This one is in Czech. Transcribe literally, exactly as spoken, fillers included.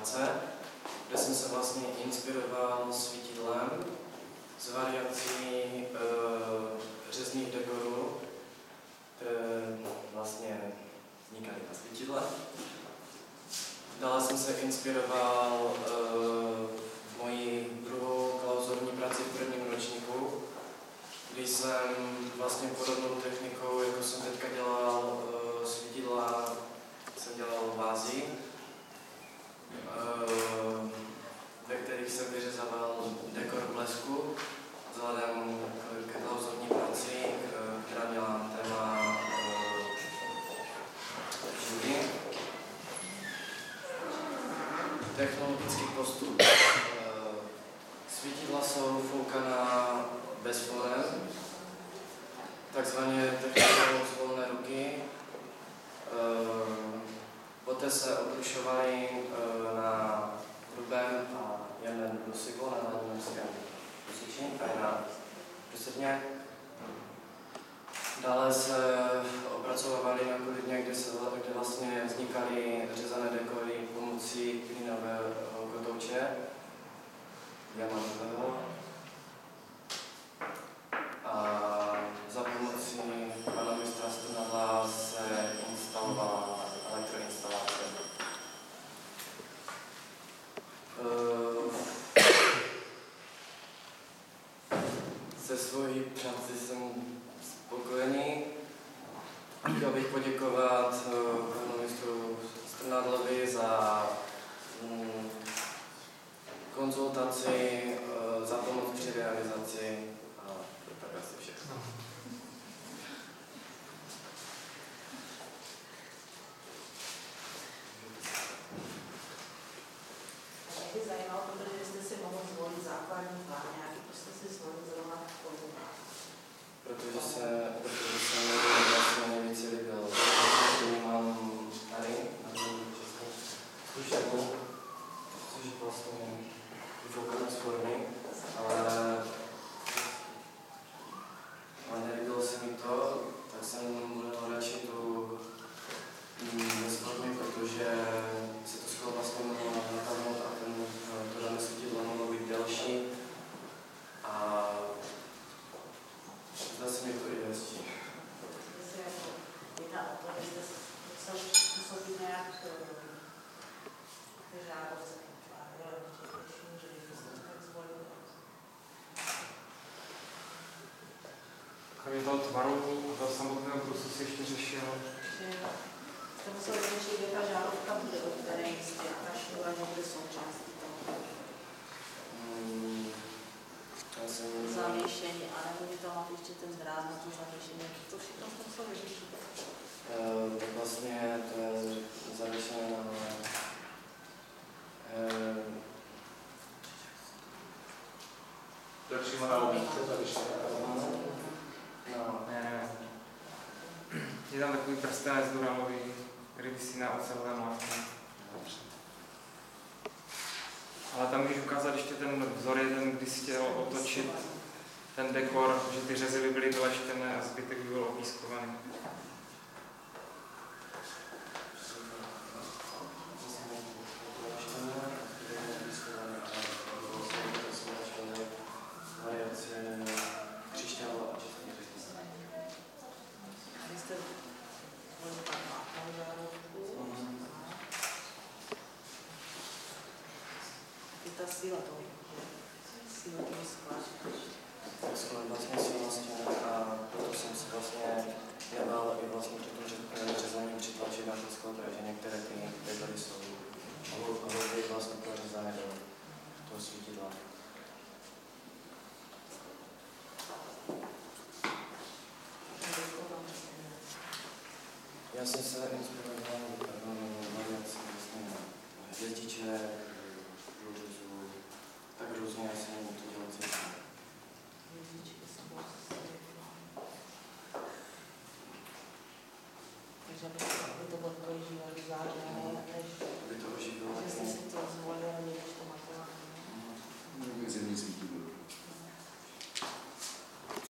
práce, kde jsem se vlastně inspiroval svítidlem z variací e, řezných dekorů, které vlastně vznikaly na svítidle. Dále jsem se inspiroval e, mojí druhou klauzurní práci v prvním ročníku, kdy jsem vlastně podobnou technikou, jako jsem teďka dělal e, svítidla, jsem dělal vázy, e, ve kterých jsem vyřezával dekor blesku vzhledem k, k klauzurní práci, k, která měla téma živý. E, Technologický postup. E, svítidla jsou foukaná bez forem, takzvaně technikou z volné ruky. E, poté se obrušovaly e, na hrubém a jemném brusiku, na hladinském brusiči a na brusetně. Dále se opracovávaly na kolidně, kde, se, kde vlastně vznikaly řezané dekory pomocí klínového kotouče, diamantového. A za pomocí pana mistra Strnadla se instalovala elektroinstalace. Se svojí práci jsem spokojený. Chtěl bych poděkovat panu ministru Strnadlovi za mm, konzultaci, za pomoc při realizaci a to je tak asi všechno. Mě by zajímalo, protože jste si mohl zvolit základní plán, nějaký prostě si zvolit zrovna v Protože se, protože se mi vlastně nejvíce líbil. Mám tady, na českou zkušení, což je vlastně vyfoukané z formy, ale, ale nelíbilo se mi to, tak jsem volil radši tu bez formy, protože se to skoro vlastně mohlo napadnout a ten, to dané svítidlo mohlo být delší. A zdá se mi to i hezčí. Jestli jako jedná o to, jestli musel způsobit nějak ty žádovce, že byste to tak zvolili. Kromě toho tvaru do samotného brusu si ještě řešil? Jste musel řešit, kde ta žádovka bude, od které jistě a naši a nebude součástí toho. Hmm. Zavěšení, anebo by to má ještě ten dráz na to zavěšení. To všechno v tom jsou vyřešit. Uh, tak vlastně to je zavěšené na uh, to je přímo na obítce zavěšené. No. Ne, ne. Je tam takový prstenec duramový, který visí na ocelové mlátky. Ale tam můžeš ukázat ještě ten vzor jeden, kdy jsi chtěl otočit ten dekor, že ty řezy by byly doleštěné a zbytek by byl opískovaný. Ta síla toho, síla toho skla. Tak skoro vlastně si vlastně a proto jsem si vlastně jebal i vlastně toto řezání přitlačit na to sklo, takže některé ty dekory jsou hlouběji vlastně prořezané do toho svítidla. Já jsem se inspiroval variací vlastně hvězdiček,